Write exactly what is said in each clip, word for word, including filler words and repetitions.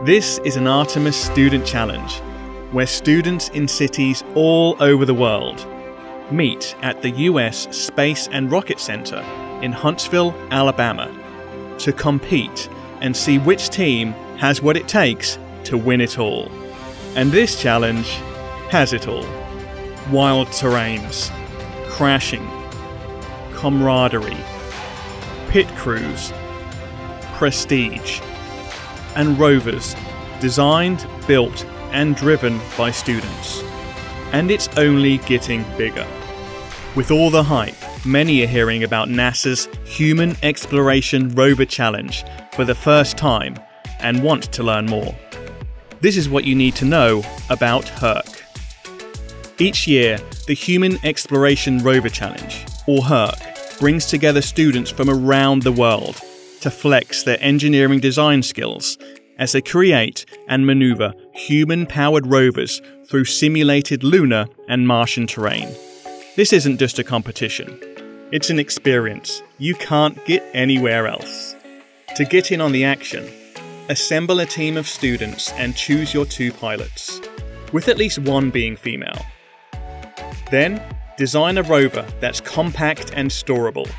This is an Artemis Student Challenge, where students in cities all over the world meet at the U S Space and Rocket Center in Huntsville, Alabama, to compete and see which team has what it takes to win it all. And this challenge has it all. Wild terrains, crashing, camaraderie, pit crews, prestige, and rovers designed, built, and driven by students. And it's only getting bigger. With all the hype, many are hearing about NASA's Human Exploration Rover Challenge for the first time and want to learn more. This is what you need to know about HERC. Each year, the Human Exploration Rover Challenge, or HERC, brings together students from around the world to flex their engineering design skills as they create and maneuver human-powered rovers through simulated lunar and Martian terrain. This isn't just a competition. It's an experience you can't get anywhere else. To get in on the action, assemble a team of students and choose your two pilots, with at least one being female. Then, design a rover that's compact and storable.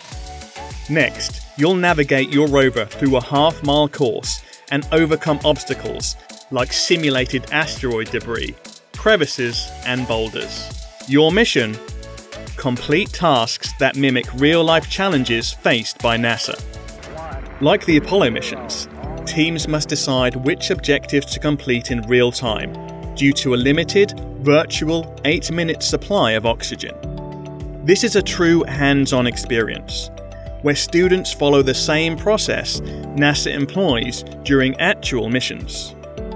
Next, you'll navigate your rover through a half-mile course and overcome obstacles like simulated asteroid debris, crevices, and boulders. Your mission? Complete tasks that mimic real-life challenges faced by NASA. Like the Apollo missions, teams must decide which objectives to complete in real time due to a limited, virtual eight-minute supply of oxygen. This is a true hands-on experience, where students follow the same process NASA employs during actual missions.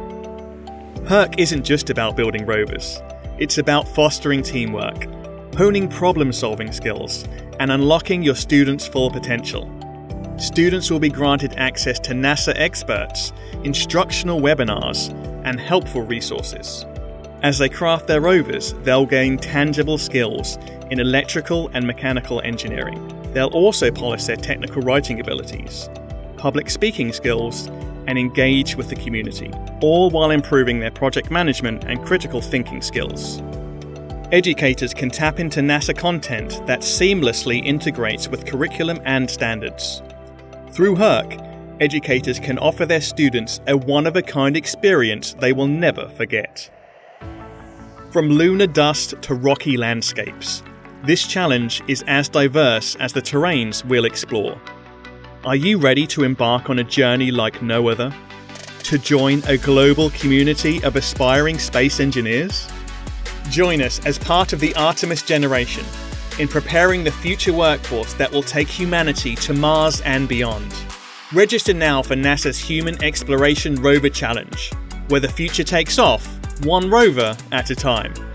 HERC isn't just about building rovers. It's about fostering teamwork, honing problem-solving skills, and unlocking your students' full potential. Students will be granted access to NASA experts, instructional webinars, and helpful resources. As they craft their rovers, they'll gain tangible skills in electrical and mechanical engineering. They'll also polish their technical writing abilities, public speaking skills, and engage with the community, all while improving their project management and critical thinking skills. Educators can tap into NASA content that seamlessly integrates with curriculum and standards. Through HERC, educators can offer their students a one-of-a-kind experience they will never forget. From lunar dust to rocky landscapes, this challenge is as diverse as the terrains we'll explore. Are you ready to embark on a journey like no other? To join a global community of aspiring space engineers? Join us as part of the Artemis generation in preparing the future workforce that will take humanity to Mars and beyond. Register now for NASA's Human Exploration Rover Challenge, where the future takes off, one rover at a time.